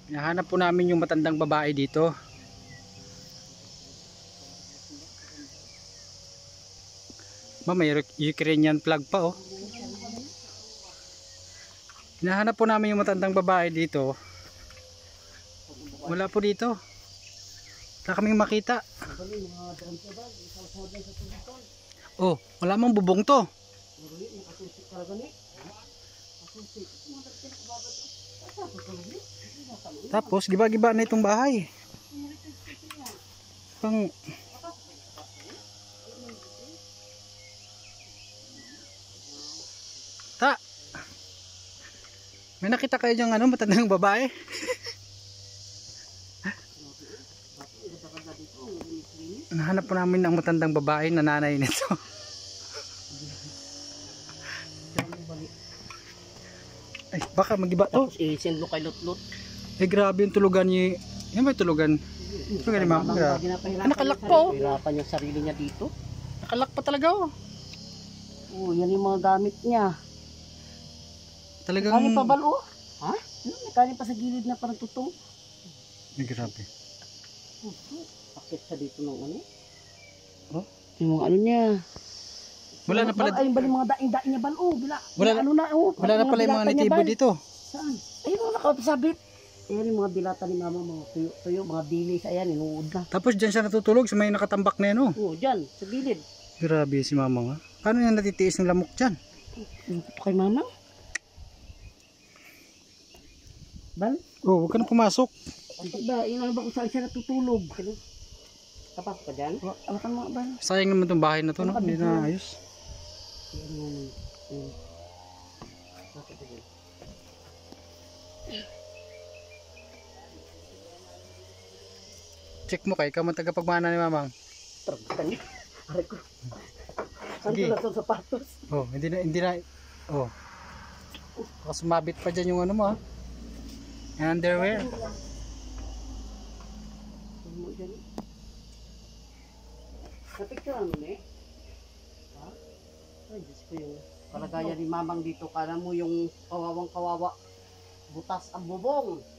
Hinahanap po namin yung matandang babae dito. May Ukrainian flag pa oh. Hinahanap po namin yung matandang babae dito. Wala po dito. Wala kaming makita. Oh, wala mong bubong to. Tapos giba-giba na itong bahay. Pang Ta. May nakita kayo yung ano, matandang babae? Nahanap po namin ang matandang babae na nanay nito. Ay, baka magiba to. Tapos i-send mo kay Lutlut. Eh, grabe yung tulugan niya. Yan ba yung tulugan? Tulugan ni ma'am. Nakalak po. Hirapan yung sarili niya dito. Nakalak pa talaga oh. Oh, yan yung mga gamit niya. Talagang... Kani pa balo? Ha? May kani pa sa gilid na parang tutong. Ay, grabe. Pakit sa dito ng ano? Oh? Yung mga ano niya. Wala na pala. Ay, bali mga daing-daing niya balo. Wala na, ano na, oh, wala na pala yung mga natibo dito. Saan? Ayun, nakapasabit. Ayan yung mga dilata ni mama, mga tuyo, mga bilis. Ayan, inuud na. Tapos dyan siya natutulog sa may nakatambak na yan oh. Oo, dyan, sa gilid. Grabe si mama nga. Paano niya natitiis ng lamok dyan? Ito kay mama? Bal? Oh, huwag ka na pumasok. Ba, yun ano ba kung saan siya natutulog? Tapas ka dyan? Awakan mo ba? Sayang naman itong bahay na to, no? Hindi na ayos. Check mo kay, ikaw man tagapagmana ni mamang. Tragtan niya. Aray ko. Saan Sige. ko lang sa sapatos? Oh, hindi na. Oh. Baka sumabit pa dyan yung ano mo ha. Underwear. Napicturean mo na eh? Ha? Ay, Diyos ko yung kalagayan ni mamang dito. Kana mo yung kawawang kawawa. Butas ang bubong.